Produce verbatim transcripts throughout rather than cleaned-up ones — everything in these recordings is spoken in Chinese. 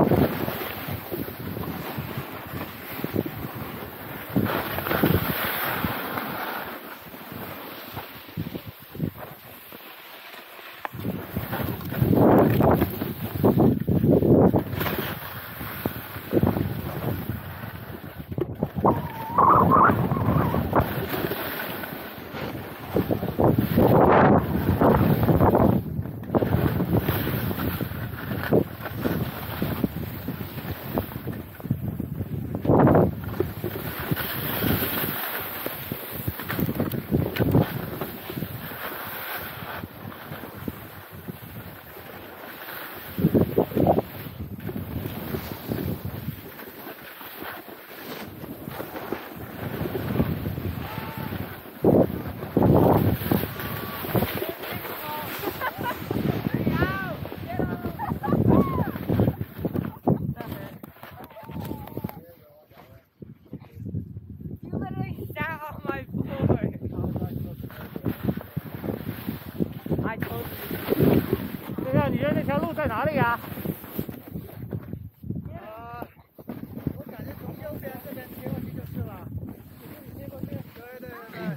对呀，你觉得那条路在哪里呀？ 呃，我感觉从右边这边切过去就是了。你切过去？对对对对。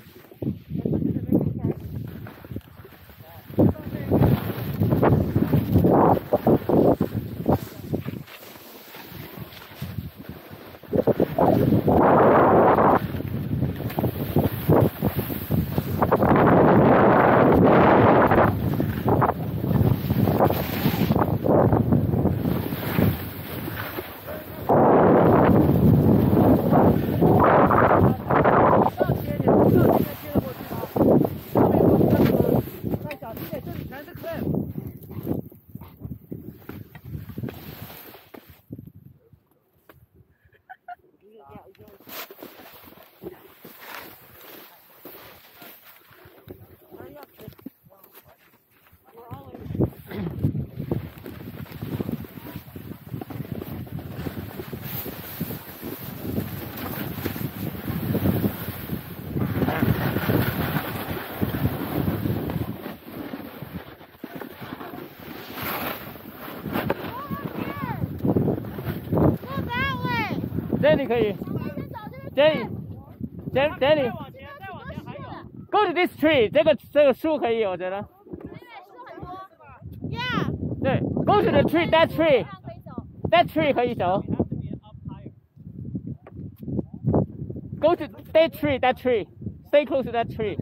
这里可以，这里，这这里 ，Go to this tree， 这个这个树可以，我觉得。 Yeah。 对 ，Go to the tree，that tree，that tree 可以走。Go to that tree，that tree，stay close to that tree。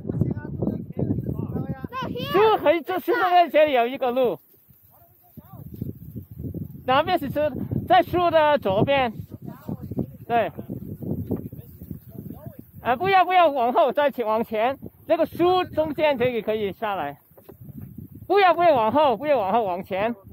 树可以，这树在这里有一个路。哪边是树？在树的左边。对，啊，不要不要往后，再往前，这个树中间这个可以下来，不要不要往后，不要往后，往前。